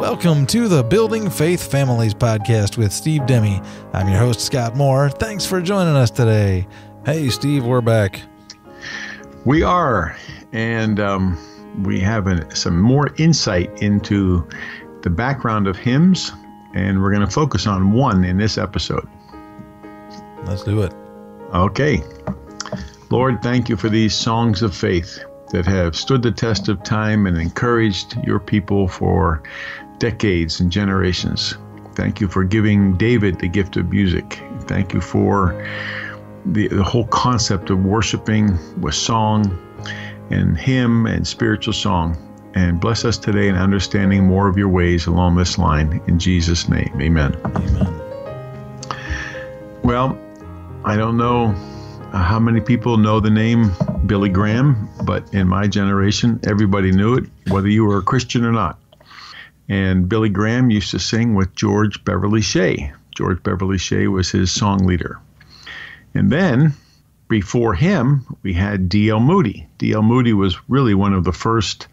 Welcome to the Building Faith Families podcast with Steve Demme. I'm your host, Scott Moore. Thanks for joining us today. Hey, Steve, we're back. We are, and we have some more insight into the background of hymns, and we're going to focus on one in this episode. Let's do it. Okay. Lord, thank you for these songs of faith that have stood the test of time and encouraged your people for decades and generations. Thank you for giving David the gift of music. Thank you for the whole concept of worshiping with song and hymn and spiritual song. And bless us today in understanding more of your ways along this line. In Jesus' name, amen. Amen. Well, I don't know how many people know the name Billy Graham, but in my generation, everybody knew it, whether you were a Christian or not. And Billy Graham used to sing with George Beverly Shea. George Beverly Shea was his song leader. And then, before him, we had D.L. Moody. D.L. Moody was really one of the first,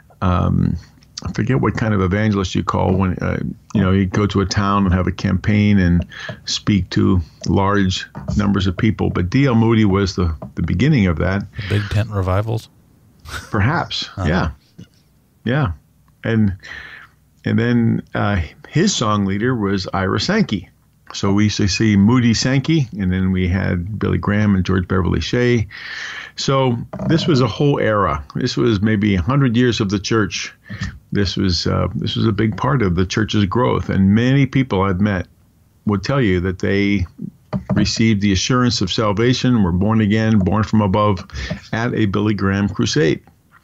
I forget what kind of evangelist you call when, you go to a town and have a campaign and speak to large numbers of people. But D.L. Moody was the beginning of that. The big tent revivals? Perhaps, yeah. Yeah. And then his song leader was Ira Sankey. So we used to see Moody Sankey, and then we had Billy Graham and George Beverly Shea. So this was a whole era. This was maybe 100 years of the church. This was a big part of the church's growth, and many people I've met would tell you that they received the assurance of salvation, were born again, born from above, at a Billy Graham crusade.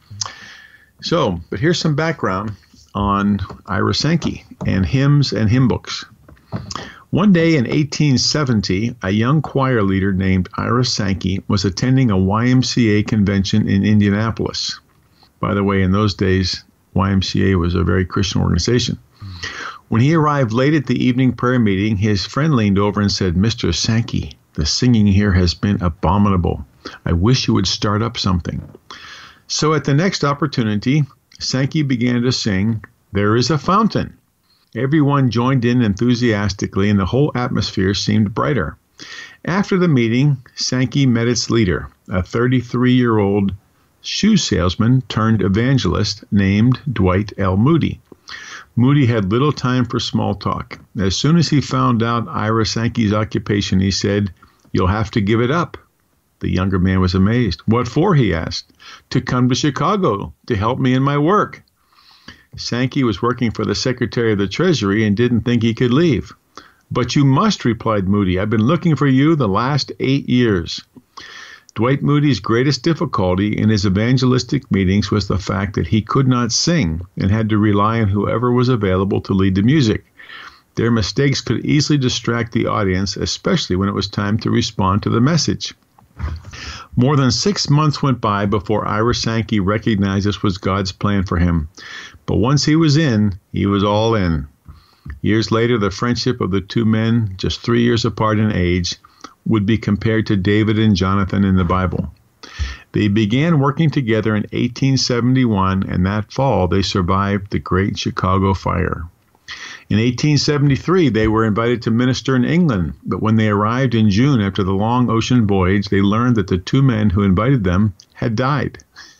So, but here's some background on Ira Sankey and hymns and hymn books. One day in 1870, a young choir leader named Ira Sankey was attending a YMCA convention in Indianapolis. By the way, in those days, YMCA was a very Christian organization. When he arrived late at the evening prayer meeting, his friend leaned over and said, "Mr. Sankey, the singing here has been abominable. I wish you would start up something." So at the next opportunity, Sankey began to sing, "There is a Fountain." Everyone joined in enthusiastically, and the whole atmosphere seemed brighter. After the meeting, Sankey met its leader, a 33-year-old shoe salesman turned evangelist named Dwight L. Moody. Moody had little time for small talk. As soon as he found out Ira Sankey's occupation, he said, "You'll have to give it up." The younger man was amazed. "What for?" he asked. "To come to Chicago to help me in my work." Sankey was working for the Secretary of the Treasury and didn't think he could leave. "But you must," replied Moody. "I've been looking for you the last 8 years." Dwight Moody's greatest difficulty in his evangelistic meetings was the fact that he could not sing and had to rely on whoever was available to lead the music. Their mistakes could easily distract the audience, especially when it was time to respond to the message. More than 6 months went by before Ira Sankey recognized this was God's plan for him. But once he was in, he was all in. Years later, the friendship of the two men, just 3 years apart in age, would be compared to David and Jonathan in the Bible. They began working together in 1871, and that fall they survived the Great Chicago Fire. In 1873, they were invited to minister in England, but when they arrived in June after the long ocean voyage, they learned that the two men who invited them had died.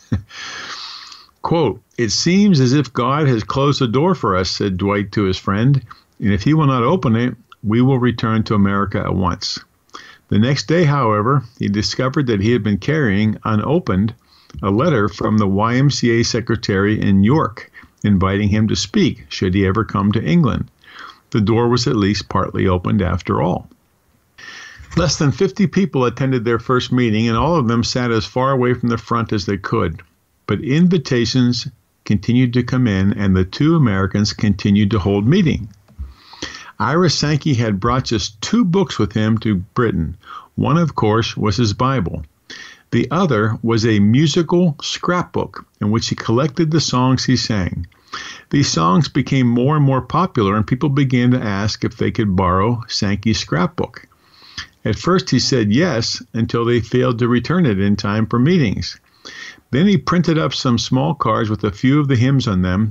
Quote, "It seems as if God has closed the door for us," said Dwight to his friend, "and if he will not open it, we will return to America at once." The next day, however, he discovered that he had been carrying, unopened, a letter from the YMCA secretary in York, inviting him to speak should he ever come to England. The door was at least partly opened after all. Less than 50 people attended their first meeting, and all of them sat as far away from the front as they could. But invitations continued to come in, and the two Americans continued to hold meeting. Ira Sankey had brought just 2 books with him to Britain. One, of course, was his Bible. The other was a musical scrapbook in which he collected the songs he sang. These songs became more and more popular, and people began to ask if they could borrow Sankey's scrapbook. At first he said yes, until they failed to return it in time for meetings. Then he printed up some small cards with a few of the hymns on them,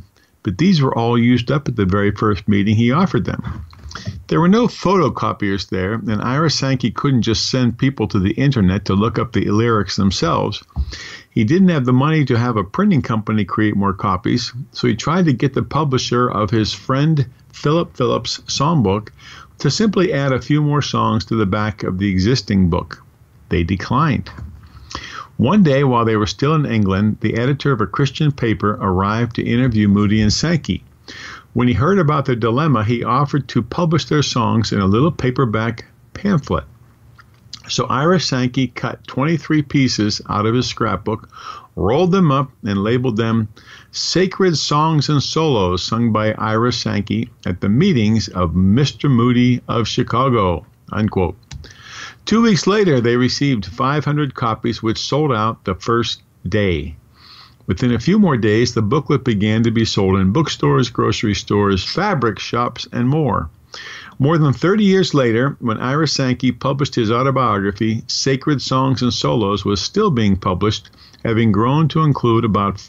but these were all used up at the very first meeting he offered them. There were no photocopiers there, and Ira Sankey couldn't just send people to the internet to look up the lyrics themselves. He didn't have the money to have a printing company create more copies, so he tried to get the publisher of his friend Philip Phillips' songbook to simply add a few more songs to the back of the existing book. They declined. One day, while they were still in England, the editor of a Christian paper arrived to interview Moody and Sankey. When he heard about their dilemma, he offered to publish their songs in a little paperback pamphlet. So Ira Sankey cut 23 pieces out of his scrapbook, rolled them up, and labeled them Sacred Songs and Solos sung by Ira Sankey at the meetings of Mr. Moody of Chicago, unquote. 2 weeks later, they received 500 copies, which sold out the first day. Within a few more days, the booklet began to be sold in bookstores, grocery stores, fabric shops, and more. More than 30 years later, when Ira Sankey published his autobiography, Sacred Songs and Solos was still being published, having grown to include about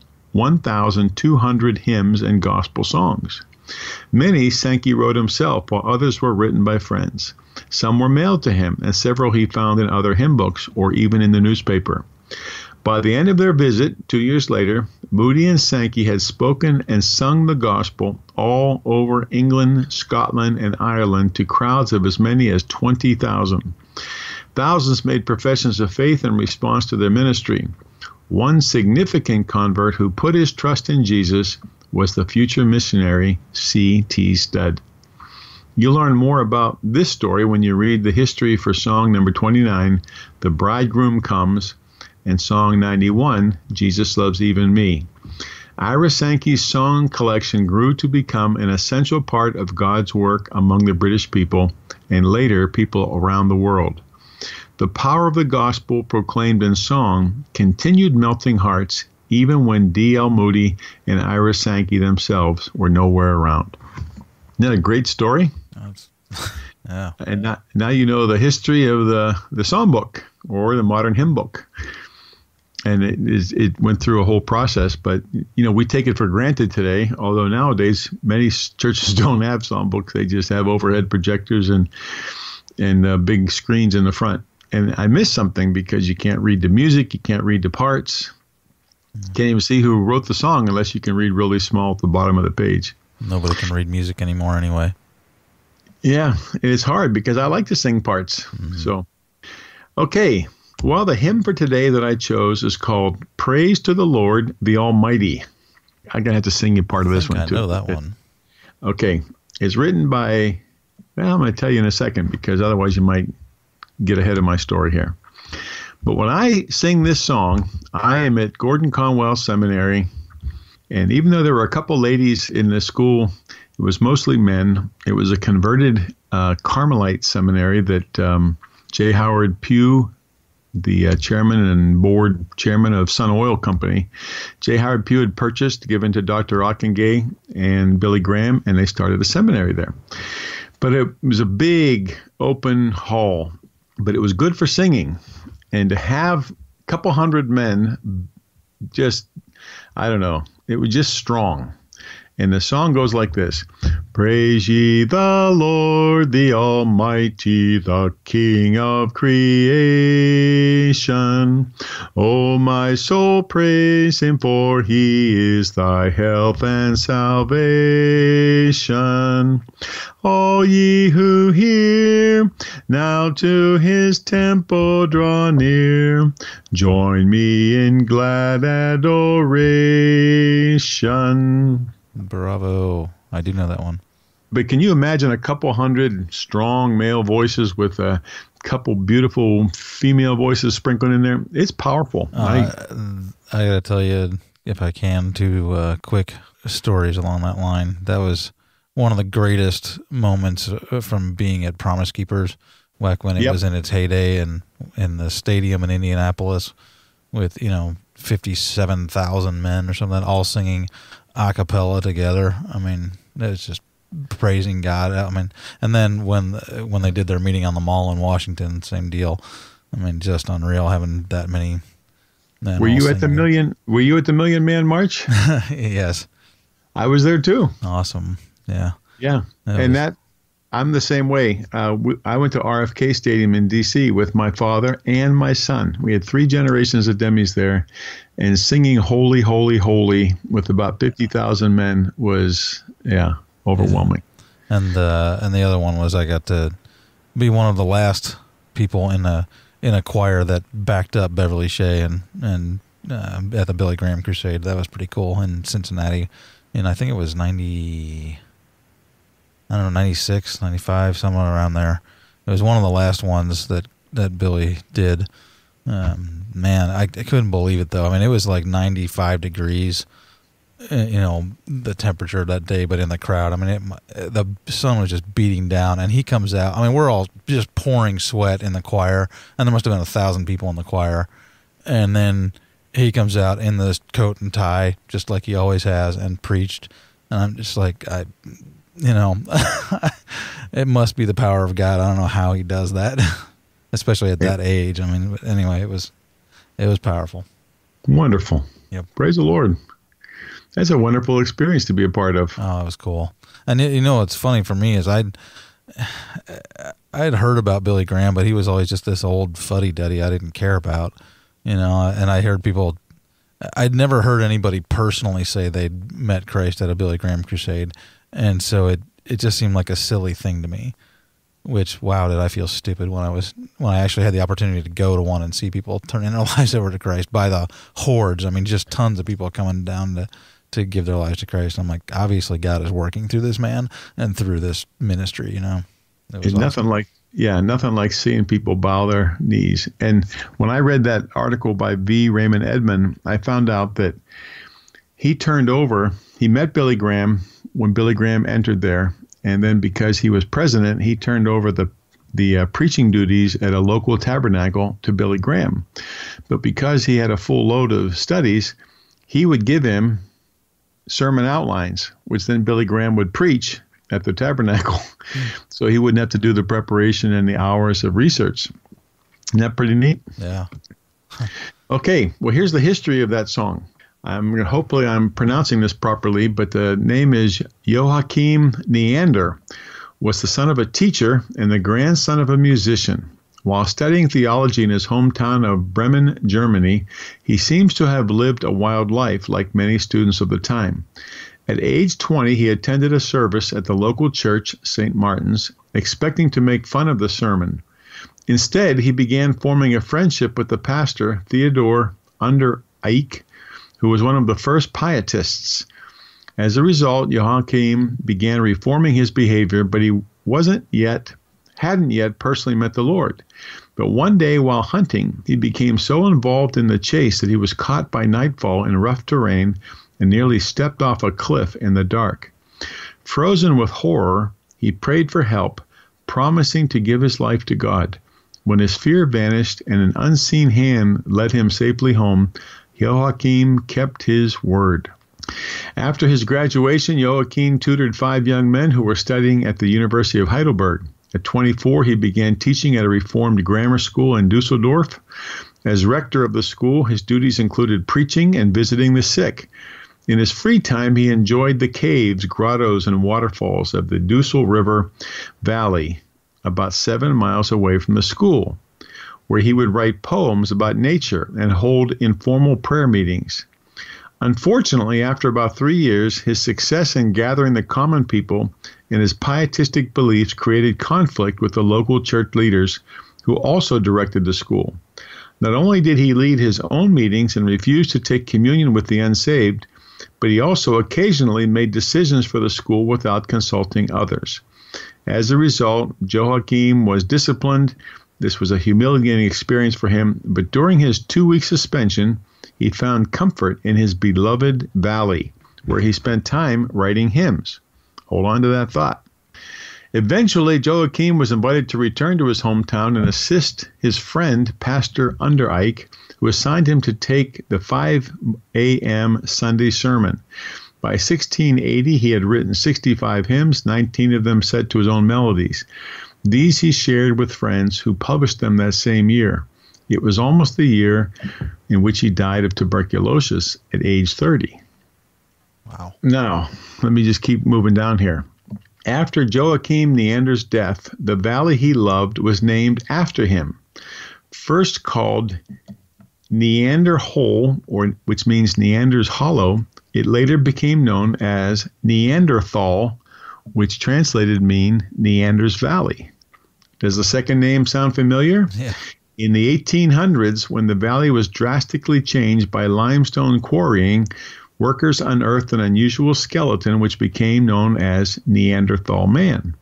1,200 hymns and gospel songs. Many Sankey wrote himself, while others were written by friends. Some were mailed to him, and several he found in other hymn books or even in the newspaper. By the end of their visit, 2 years later, Moody and Sankey had spoken and sung the gospel all over England, Scotland, and Ireland to crowds of as many as 20,000. Thousands made professions of faith in response to their ministry. One significant convert who put his trust in Jesus was the future missionary C.T. Studd. You'll learn more about this story when you read the history for song number 29, The Bridegroom Comes, and song 91, Jesus Loves Even Me. Ira Sankey's song collection grew to become an essential part of God's work among the British people and later people around the world. The power of the gospel proclaimed in song continued melting hearts even when D.L. Moody and Ira Sankey themselves were nowhere around. Isn't that a great story? Yeah. And now you know the history of the songbook or the modern hymn book. And it went through a whole process, but we take it for granted today. Although nowadays many churches don't have songbooks; they just have overhead projectors and big screens in the front. And I missed something because you can't read the music, you can't read the parts, you can't even see who wrote the song unless you can read really small at the bottom of the page. Nobody can read music anymore, anyway. Yeah, it's hard because I like to sing parts. Mm-hmm. So, okay. Well, the hymn for today that I chose is called Praise to the Lord, the Almighty. I'm going to have to sing you part of this one, too. I know that one. Okay. It's written by, well, I'm going to tell you in a second because otherwise you might get ahead of my story here. But when I sing this song, I am at Gordon Conwell Seminary. And even though there were a couple ladies in the school, it was mostly men. It was a converted Carmelite seminary that J. Howard Pugh, the chairman and board chairman of Sun Oil Company, J. Howard Pugh had purchased, given to Dr. Ockengay and Billy Graham, and they started a seminary there. But it was a big open hall, but it was good for singing. And to have a couple hundred men, just, I don't know, it was just strong. And the song goes like this. Praise ye the Lord, the Almighty, the King of creation. O my soul, praise him, for he is thy health and salvation. All ye who hear, now to his temple draw near. Join me in glad adoration. Bravo. I do know that one. But can you imagine a couple hundred strong male voices with a couple beautiful female voices sprinkled in there? It's powerful. I got to tell you, if I can, two quick stories along that line. That was one of the greatest moments from being at Promise Keepers back when it was in its heyday and in the stadium in Indianapolis with, 57,000 men or something, all singing a cappella together. I mean, it's just praising God. I mean, and then when they did their meeting on the Mall in Washington, same deal. I mean, just unreal having that many men. Were you at the Million Man March? Yes. I was there too. Awesome. Yeah. Yeah. I'm the same way. I went to RFK Stadium in D.C. with my father and my son. We had 3 generations of Demis there, and singing "Holy, Holy, Holy" with about 50,000 men was, overwhelming. Yeah. And the other one was I got to be one of the last people in a choir that backed up Beverly Shea and at the Billy Graham Crusade. That was pretty cool in Cincinnati, and I think it was 96, 95, somewhere around there. It was one of the last ones that Billy did. Man, I couldn't believe it, though. I mean, it was like 95 degrees, the temperature that day, but in the crowd, I mean, the sun was just beating down, and he comes out. I mean, we're all just pouring sweat in the choir, and there must have been 1,000 people in the choir. And then he comes out in this coat and tie, just like he always has, and preached. And I'm just like, it must be the power of God. I don't know how he does that, especially at that age. I mean, but anyway, it was powerful. Wonderful. Yep. Praise the Lord. That's a wonderful experience to be a part of. Oh, it was cool. And what's funny for me is I'd heard about Billy Graham, but he was always just this old fuddy-duddy I didn't care about, and I heard people. I'd never heard anybody personally say they'd met Christ at a Billy Graham crusade. And so it just seemed like a silly thing to me, which, wow, did I feel stupid when I actually had the opportunity to go to one and see people turning their lives over to Christ by the hordes. I mean, just tons of people coming down to give their lives to Christ. I'm like, obviously God is working through this man and through this ministry, It was awesome. Nothing like seeing people bow their knees. And when I read that article by V. Raymond Edmond, I found out that he met Billy Graham when Billy Graham entered there, and then because he was president, he turned over the preaching duties at a local tabernacle to Billy Graham. But because he had a full load of studies, he would give him sermon outlines, which then Billy Graham would preach at the tabernacle. So he wouldn't have to do the preparation and the hours of research. Isn't that pretty neat? Yeah. Okay, well, here's the history of that song. Hopefully I'm pronouncing this properly, but the name is Joachim Neander, was the son of a teacher and the grandson of a musician. While studying theology in his hometown of Bremen, Germany, he seems to have lived a wild life like many students of the time. At age 20, he attended a service at the local church, St. Martin's, expecting to make fun of the sermon. Instead, he began forming a friendship with the pastor, Theodor Undereich, who was one of the first pietists. As a result, Joachim began reforming his behavior, but he hadn't yet personally met the Lord. But one day while hunting, he became so involved in the chase that he was caught by nightfall in rough terrain and nearly stepped off a cliff in the dark. Frozen with horror, he prayed for help, promising to give his life to God. When his fear vanished and an unseen hand led him safely home, Joachim kept his word. After his graduation, Joachim tutored 5 young men who were studying at the University of Heidelberg. At 24, he began teaching at a Reformed grammar school in Dusseldorf. As rector of the school, his duties included preaching and visiting the sick. In his free time, he enjoyed the caves, grottos, and waterfalls of the Dussel River Valley, about 7 miles away from the school, where he would write poems about nature and hold informal prayer meetings. Unfortunately, after about 3 years, his success in gathering the common people and his pietistic beliefs created conflict with the local church leaders who also directed the school. Not only did he lead his own meetings and refuse to take communion with the unsaved, but he also occasionally made decisions for the school without consulting others. As a result, Joachim was disciplined. This was a humiliating experience for him, but during his 2-week suspension, he found comfort in his beloved valley, where he spent time writing hymns. Hold on to that thought. Eventually, Joachim was invited to return to his hometown and assist his friend, Pastor Undereich, who assigned him to take the 5 a.m. Sunday sermon. By 1680, he had written 65 hymns, 19 of them set to his own melodies. These he shared with friends who published them that same year. It was almost the year in which he died of tuberculosis at age 30. Wow. Now, let me just keep moving down here. After Joachim Neander's death, the valley he loved was named after him. First called Neander Hole, which means Neander's Hollow, it later became known as Neanderthal, which translated mean Neander's Valley. Does the second name sound familiar? Yeah. In the 1800s, when the valley was drastically changed by limestone quarrying, workers unearthed an unusual skeleton which became known as Neanderthal man.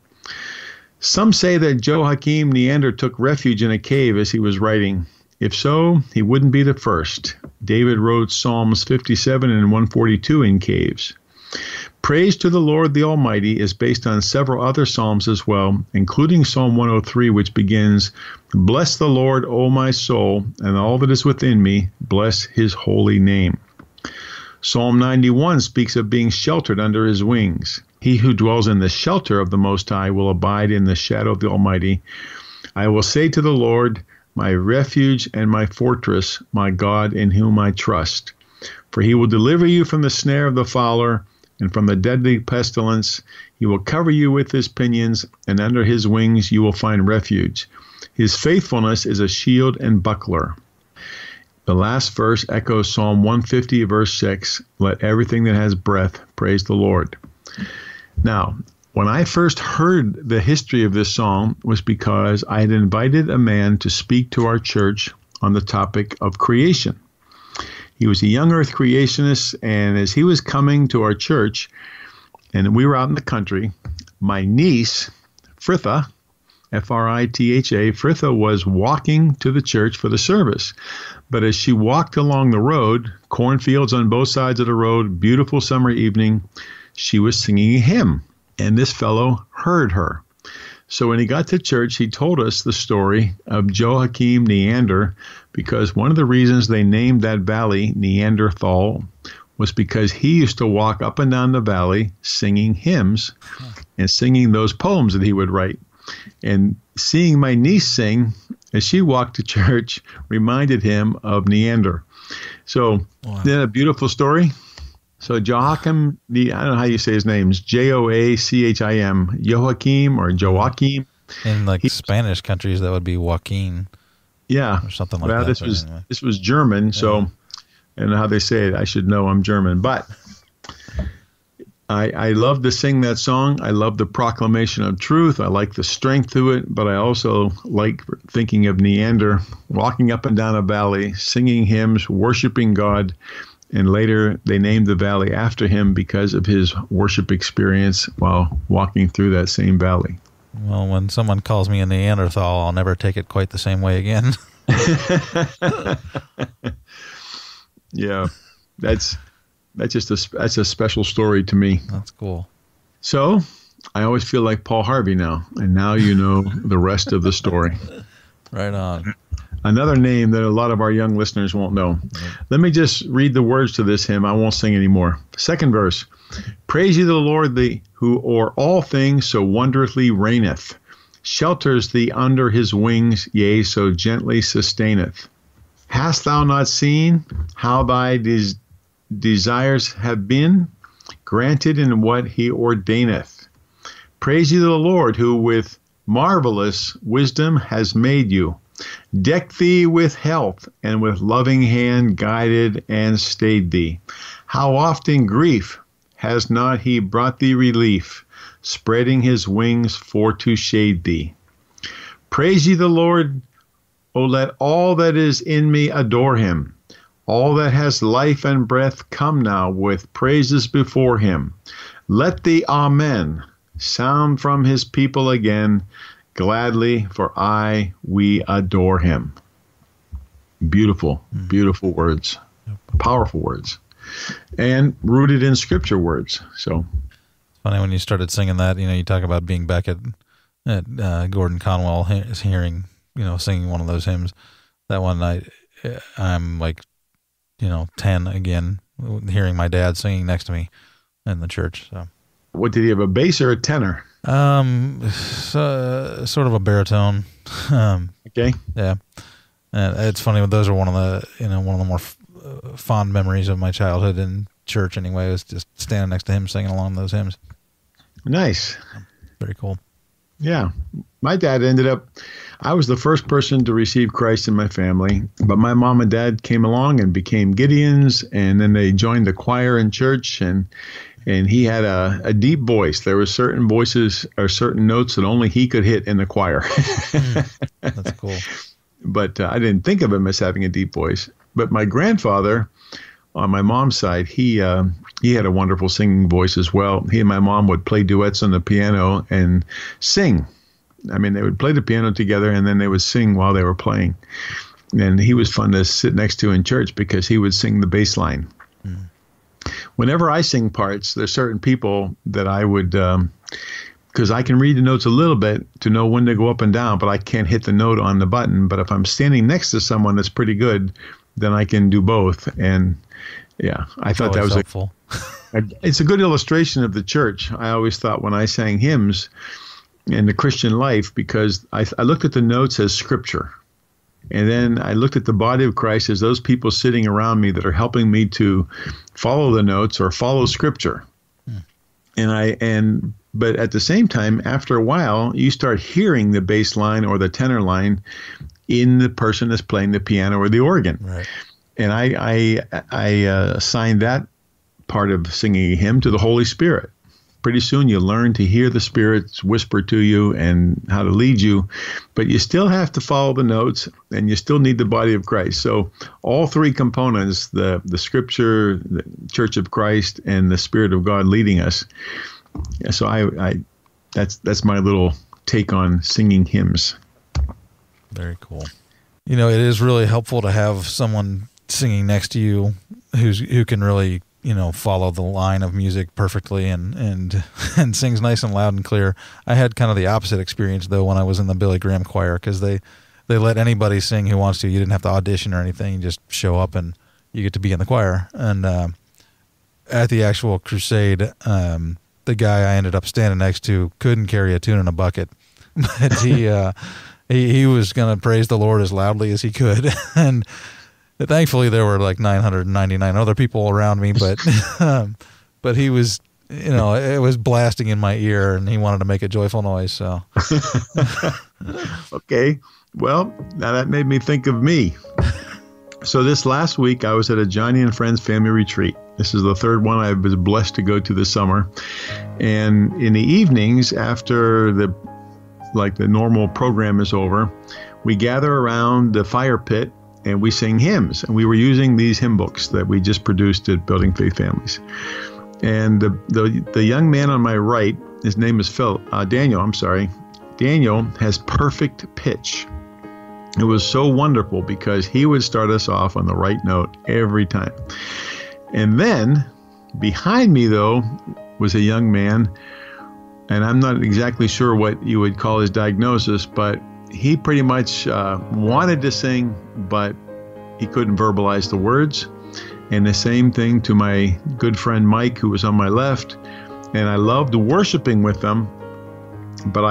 Some say that Joachim Neander took refuge in a cave as he was writing. If so, he wouldn't be the first. David wrote Psalms 57 and 142 in caves. Praise to the Lord the Almighty is based on several other psalms as well, including Psalm 103, which begins, Bless the Lord, O my soul, and all that is within me, bless his holy name. Psalm 91 speaks of being sheltered under his wings. He who dwells in the shelter of the Most High will abide in the shadow of the Almighty. I will say to the Lord, my refuge and my fortress, my God in whom I trust. For he will deliver you from the snare of the fowler and from the deadly pestilence. He will cover you with his pinions, and under his wings you will find refuge. His faithfulness is a shield and buckler. The last verse echoes Psalm 150, verse 6, Let everything that has breath praise the Lord. Now, when I first heard the history of this song was because I had invited a man to speak to our church on the topic of creation. He was a young earth creationist, and as he was coming to our church, and we were out in the country, my niece, Fritha, F-R-I-T-H-A, Fritha was walking to the church for the service. But as she walked along the road, cornfields on both sides of the road, beautiful summer evening, she was singing a hymn, and this fellow heard her. So when he got to church, he told us the story of Joachim Neander, because one of the reasons they named that valley Neanderthal was because he used to walk up and down the valley singing hymns and singing those poems that he would write. And seeing my niece sing as she walked to church reminded him of Neander. So, Isn't that a beautiful story? So Joachim, I don't know how you say his name, is Joachim, Joachim or Joachim. In like Spanish countries, that would be Joaquin. Yeah. Or something like that. This was German, so I don't know how they say it. I should know I'm German. But I love to sing that song. I love the proclamation of truth. I like the strength to it, but I also like thinking of Neander walking up and down a valley, singing hymns, worshiping God. And later they named the valley after him because of his worship experience while walking through that same valley. Well, when someone calls me a Neanderthal, I'll never take it quite the same way again. Yeah, that's a special story to me. That's cool. So I always feel like Paul Harvey now, and now you know the rest of the story. Right on. Another name that a lot of our young listeners won't know. Let me just read the words to this hymn. I won't sing anymore. Second verse. Praise ye the Lord, who o'er all things so wondrously reigneth, shelters thee under his wings, yea, so gently sustaineth. Hast thou not seen how thy desires have been granted in what he ordaineth? Praise ye the Lord, who with marvelous wisdom has made you, decked thee with health, and with loving hand guided and stayed thee. How often grief has not he brought thee relief, spreading his wings for to shade thee. Praise ye the Lord, O let all that is in me adore him. All that has life and breath come now with praises before him. Let the Amen sound from his people again, gladly, for we adore him. Beautiful, beautiful words, powerful words, and rooted in scripture words. So it's funny when you started singing that, you talk about being back at Gordon Conwell, hearing, singing one of those hymns. That one night, I'm like, 10 again, hearing my dad singing next to me in the church. So, what did he have, a bass or a tenor? Sort of a baritone. Okay. Yeah. And it's funny, those are one of the more fond memories of my childhood, and church anyway. I was just standing next to him singing along those hymns. Nice. Very cool. Yeah. My dad I was the first person to receive Christ in my family, but my mom and dad came along and became Gideons, and then they joined the choir in church, and he had a deep voice. There were certain voices or certain notes that only he could hit in the choir. That's cool. But I didn't think of him as having a deep voice. But my grandfather, on my mom's side, he had a wonderful singing voice as well. He and my mom would play duets on the piano and sing. I mean, they would play the piano together, and then they would sing while they were playing. And he was fun to sit next to in church because he would sing the bass line. Mm. Whenever I sing parts, there's certain people that I would, because I can read the notes a little bit to know when to go up and down, but I can't hit the note on the button. But if I'm standing next to someone that's pretty good, then I can do both. And yeah, I thought that was helpful. It's a good illustration of the church. I always thought when I sang hymns in the Christian life, because I looked at the notes as scripture. And then I looked at the body of Christ as those people sitting around me that are helping me to follow the notes or follow scripture. But at the same time, after a while, you start hearing the bass line or the tenor line in the person that's playing the piano or the organ. Right. And I assigned that part of singing a hymn to the Holy Spirit. Pretty soon you learn to hear the Spirit whisper to you and how to lead you, but you still have to follow the notes, and you still need the body of Christ. So all three components, the Scripture, the Church of Christ, and the Spirit of God leading us. So that's my little take on singing hymns. Very cool. You know, it is really helpful to have someone singing next to you who can really, you know, follow the line of music perfectly and sings nice and loud and clear. I had kind of the opposite experience, though, when I was in the Billy Graham choir, because they let anybody sing who wants to. You didn't have to audition or anything. You just show up and you get to be in the choir. And at the actual crusade, the guy I ended up standing next to couldn't carry a tune in a bucket. But he was going to praise the Lord as loudly as he could. And thankfully, there were like 999 other people around me, but he was, you know, it was blasting in my ear, and he wanted to make a joyful noise. So, okay, well, now that made me think of me. So this last week, I was at a Johnny and Friends family retreat. This is the third one I was blessed to go to this summer, and in the evenings after the normal program is over, we gather around the fire pit and we sing hymns. And we were using these hymn books that we just produced at Building Faith Families. And the young man on my right, his name is Daniel. Daniel has perfect pitch. It was so wonderful because he would start us off on the right note every time. And then behind me, though, was a young man, and I'm not exactly sure what you would call his diagnosis, but he pretty much wanted to sing, but he couldn't verbalize the words. And the same thing to my good friend Mike, who was on my left. And I loved worshiping with them, but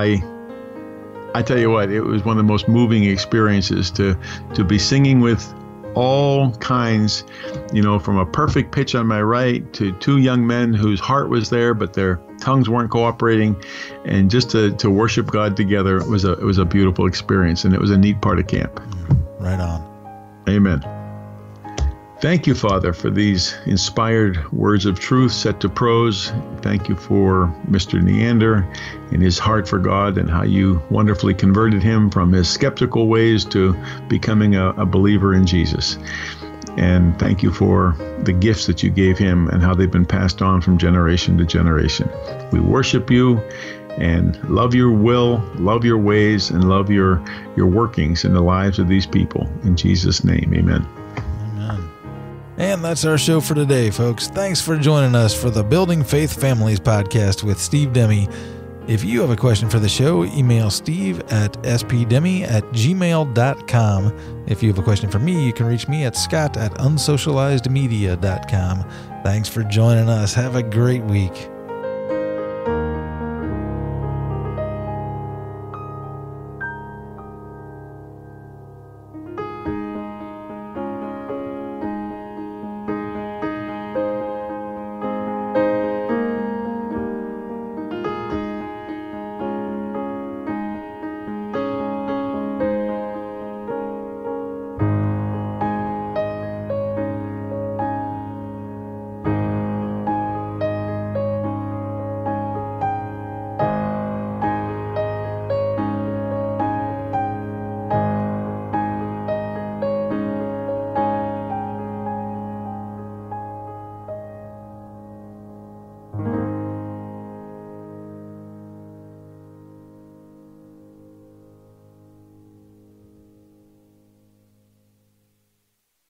I tell you what, it was one of the most moving experiences to be singing with all kinds, you know, from a perfect pitch on my right to two young men whose heart was there, but their tongues weren't cooperating, and just to worship God together it was a beautiful experience, and it was a neat part of camp. Right on. Amen. Thank you, Father, for these inspired words of truth set to prose. Thank you for Mr. Neander and his heart for God, and how you wonderfully converted him from his skeptical ways to becoming a believer in Jesus. And thank you for the gifts that you gave him and how they've been passed on from generation to generation. We worship you and love your will, love your ways, and love your workings in the lives of these people. In Jesus' name, amen. Amen. And that's our show for today, folks. Thanks for joining us for the Building Faith Families podcast with Steve Demme. If you have a question for the show, email steve@spdemme@gmail.com. If you have a question for me, you can reach me at scott@unsocializedmedia.com. Thanks for joining us. Have a great week.